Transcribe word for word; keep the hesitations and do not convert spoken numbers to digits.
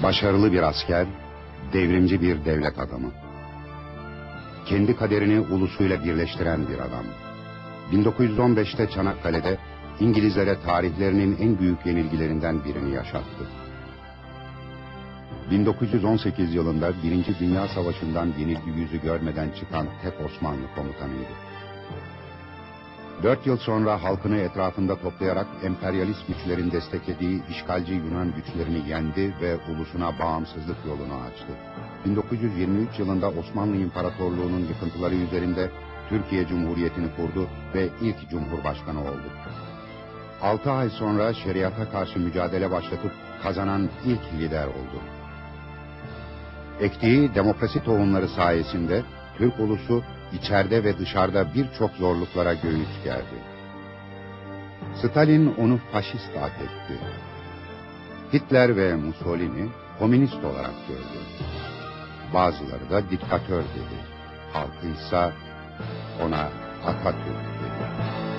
Başarılı bir asker, devrimci bir devlet adamı. Kendi kaderini ulusuyla birleştiren bir adam. bin dokuz yüz on beşte Çanakkale'de İngilizlere tarihlerinin en büyük yenilgilerinden birini yaşattı. bin dokuz yüz on sekiz yılında Birinci Dünya Savaşı'ndan yenilgi yüzü görmeden çıkan tek Osmanlı komutanıydı. Dört yıl sonra halkını etrafında toplayarak emperyalist güçlerin desteklediği işgalci Yunan güçlerini yendi ve ulusuna bağımsızlık yolunu açtı. bin dokuz yüz yirmi üç yılında Osmanlı İmparatorluğu'nun yıkıntıları üzerinde Türkiye Cumhuriyeti'ni kurdu ve ilk Cumhurbaşkanı oldu. Altı ay sonra şeriata karşı mücadele başlatıp kazanan ilk lider oldu. Ektiği demokrasi tohumları sayesinde Türk ulusu içeride ve dışarıda birçok zorluklara göğüs gerdi. Stalin onu faşist addetti. Hitler ve Mussolini komünist olarak gördü. Bazıları da diktatör dedi. Halkı ise ona Atatürk dedi.